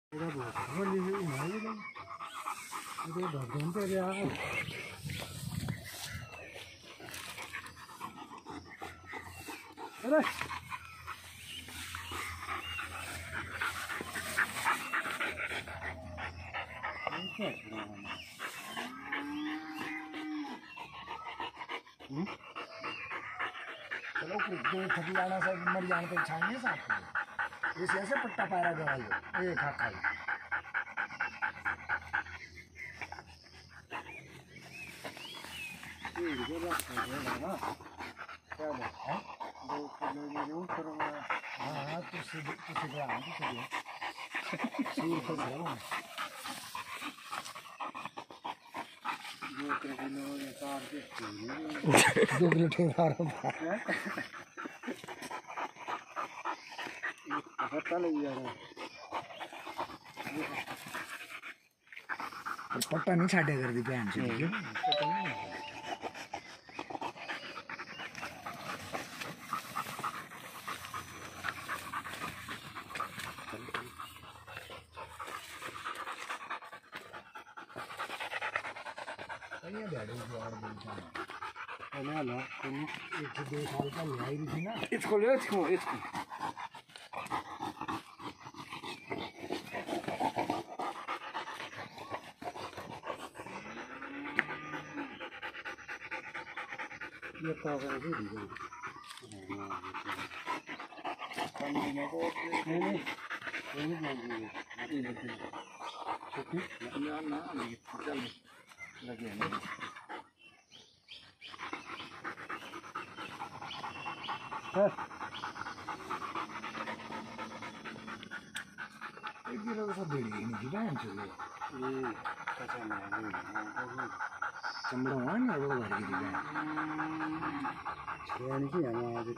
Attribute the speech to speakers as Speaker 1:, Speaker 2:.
Speaker 1: अरे चलो थकी जाना सब मर जाने पे छाएंगे साथ में इस ऐसे पट्टा पायरा गवाई ये खा खा क्या बात है 2 किलो जरूर करूँगा हाँ तुझसे दो किलो ठेका रहा पता लग जा रहा पट्टा नहीं छाटे कर दी भैन से इसको ले इसको ये पावर है चमड़ा